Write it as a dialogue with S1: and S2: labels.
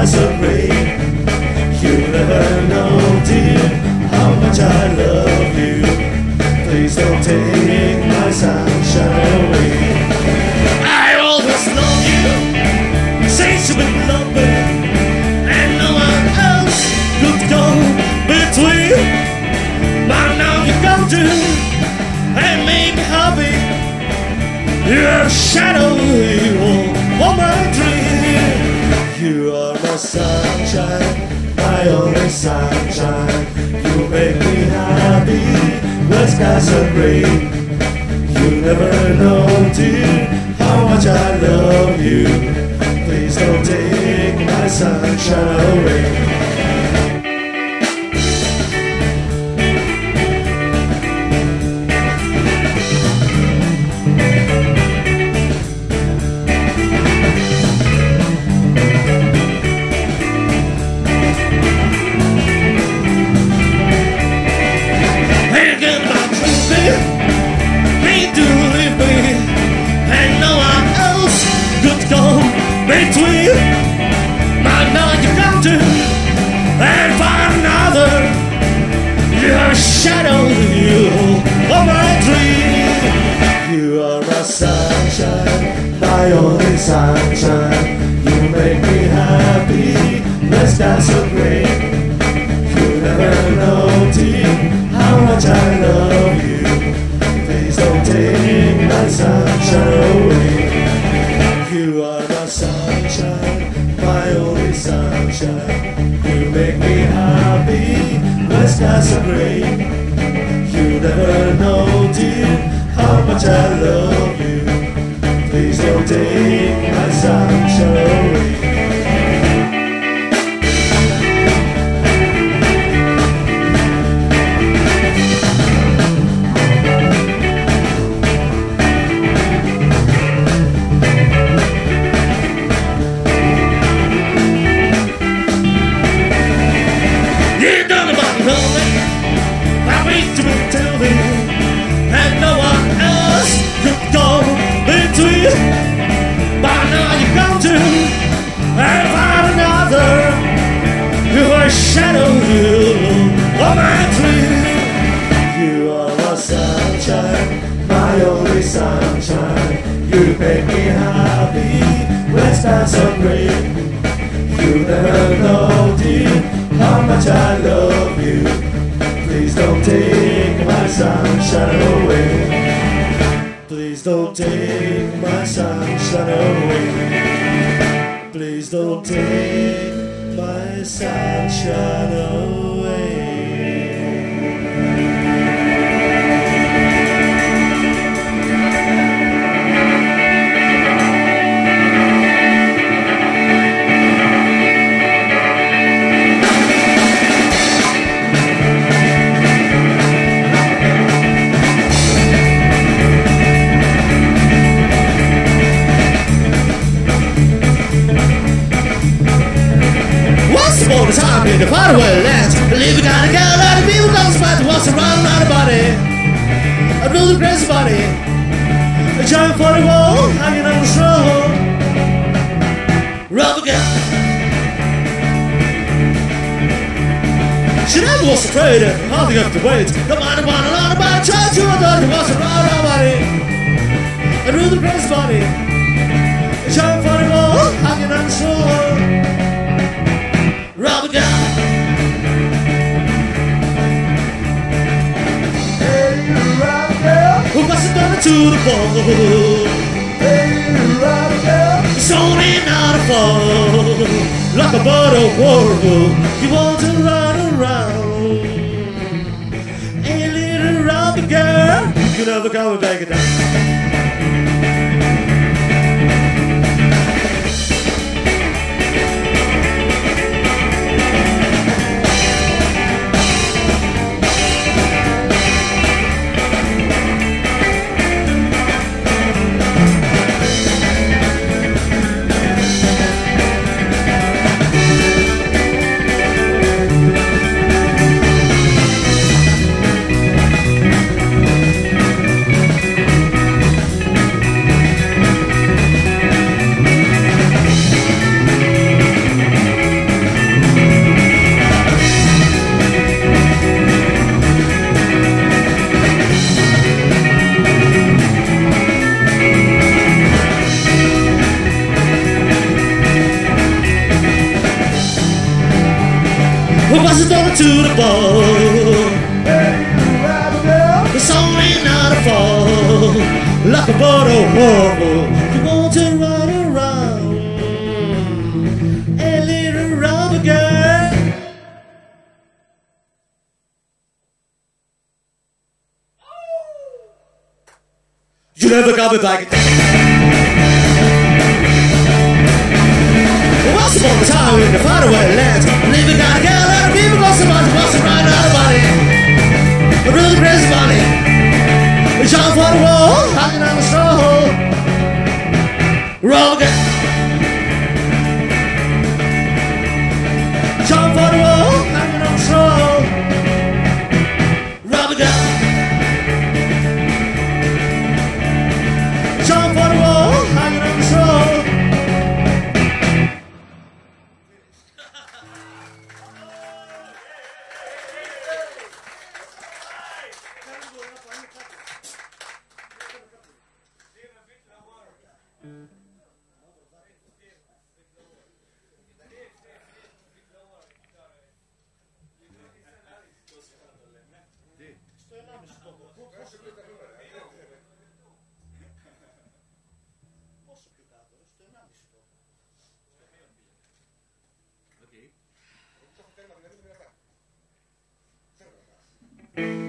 S1: sky so great. You never know, dear, how much I love you. Please don't take my sunshine away. I always love you since you've been loving, and no one else could go between. But now you come to and make me happy. You're a shadow of my dream. You are my sunshine, my only sunshine. You make me happy, the skies are great. You never know, dear, how much I love you. Please don't take my sunshine away. Between, but now you come to and find another. You're a shadow, you of my dream. You are my sunshine, my only sunshine. You make me happy, the skies so great. You never know, dear, how much I love you. Please don't take my sunshine away. You are my sunshine, my only sunshine. You make me happy, the skies are great. You never know, dear, how much I love you. Please don't take my sunshine away. Shadow you of my dream. You are my sunshine, my only sunshine. You make me happy, when skies so great. You never know, dear, how much I love you. Please don't take my sunshine away. Please don't take my sunshine away. Please don't take my sunshine away. All the time in the faraway lands, living on a girl that the people don't spot what's around on the body. I build a crazy body, a giant funny wall hanging on the straw. Rubber girl. She never was afraid of holding up the weight. Come on, come on, along about a child to a daughter what's around our body. I build a crazy body, a giant funny wall hanging on the straw. Rubber girl. Hey, rubber girl. Who must have done it to the ball? Hey, rubber girl. It's only not a fall. Like a bird of water, you want to run around. Hey, little rubber girl, you never come back down. was it going to the ball? The song ain't not a fall. Like a bird of war. You want to run around, a little rubber girl. You never got me back. Once upon a time in the faraway lands, leaving got a girl and people got so much busting right out of body. A really crazy body. Jump for the wall, hanging on the straw. Roll again. Jump for the wall, hanging on the straw. Roll again. Jump for the wall, hanging on the straw.
S2: Okay.